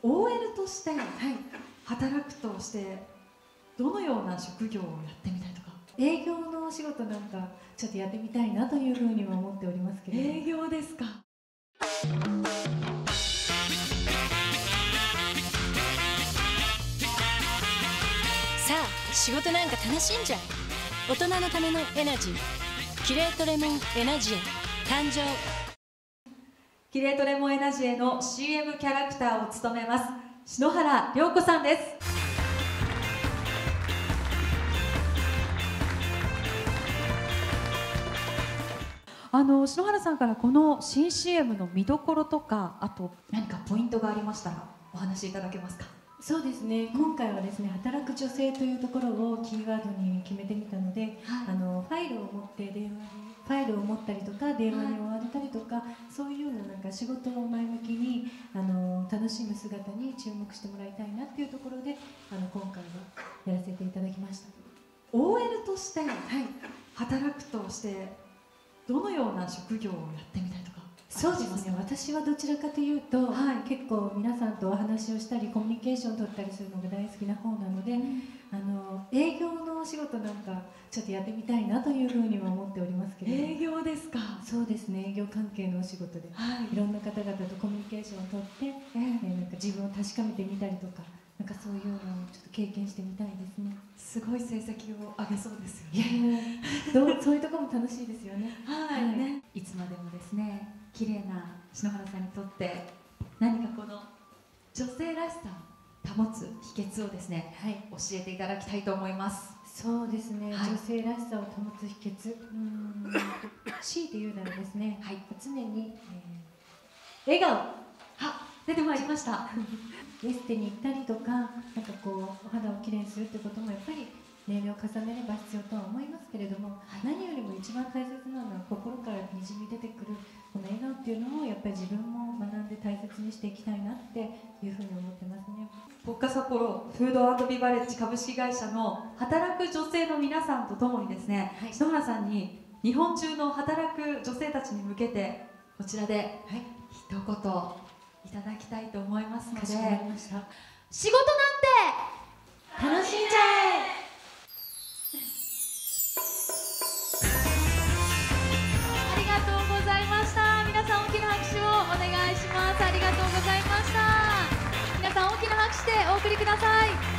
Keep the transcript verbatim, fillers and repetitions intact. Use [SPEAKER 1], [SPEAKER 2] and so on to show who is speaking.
[SPEAKER 1] オーエル として働くとしてどのような職業をやってみたいとか。
[SPEAKER 2] 営業のお仕事なんかちょっとやってみたいなというふうには思っておりますけれども。
[SPEAKER 1] 営業ですか。
[SPEAKER 3] さあ仕事なんか楽しんじゃえ。大人のためのエナジー、キレートレモンエナジエ誕生。
[SPEAKER 1] キレートレモンエナジエの シーエム キャラクターを務めます篠原涼子さんです。あの篠原さんからこの新 シーエム の見どころとか、あと何かポイントがありましたらお話しいただけますか。
[SPEAKER 2] そうですね、今回はですね、働く女性というところをキーワードに決めてみたので、はい、あのファイルを持って電話にファイルを持ったりとか電話に追われたりとか、はい、そういうようななんか仕事を前向きにあの楽しむ姿に注目してもらいたいなっていうところで、あの今回はやらせていただきました。
[SPEAKER 1] オーエル として働くとしてどのような職業をやってみたいとか。
[SPEAKER 2] そうですね、私はどちらかというと、はい、結構皆さんとお話をしたりコミュニケーションを取ったりするのが大好きな方なので、うん、あの営業のお仕事なんかちょっとやってみたいなというふうには思っておりますけれども。
[SPEAKER 1] 営業ですか。
[SPEAKER 2] そうですね、営業関係のお仕事で、はい、いろんな方々とコミュニケーションを取って、えーえー、なんか自分を確かめてみたりとか、なんかそういうのをちょっと経験してみたいですね。
[SPEAKER 1] すごい成績を上げそうですよね。
[SPEAKER 2] いやいやどうそういうところも楽しいですよね。
[SPEAKER 1] はい、はいね、いつまでもですね、綺麗な篠原さんにとって何かこの女性らしさを保つ秘訣をですね、はい、教えていただきたいと思います。
[SPEAKER 2] そうですね、はい、女性らしさを保つ秘訣、うーん強いて言うならですね、はい、常に、えー、笑顔。
[SPEAKER 1] は出てまいりました
[SPEAKER 2] エステに行ったりとか、なんかこうお肌をきれいにするってこともやっぱり年齢を重ねれば必要とは思いますけれども、はい、何よりも一番大切なのは心からにじみ出てくるこの笑顔っていうのをやっぱり自分も学んで大切にしていきたいなっていうふうに思ってますね。
[SPEAKER 1] ポッカ札幌フード&ビバレッジ株式会社の働く女性の皆さんとともにですね、はい、篠原さんに日本中の働く女性たちに向けてこちらで一言いただきたいと思いますので、仕事なんて
[SPEAKER 2] 楽しんじゃえ。
[SPEAKER 1] ありがとうございました。皆さん大きな拍手をお願いします。ありがとうございました。皆さん大きな拍手でお送りください。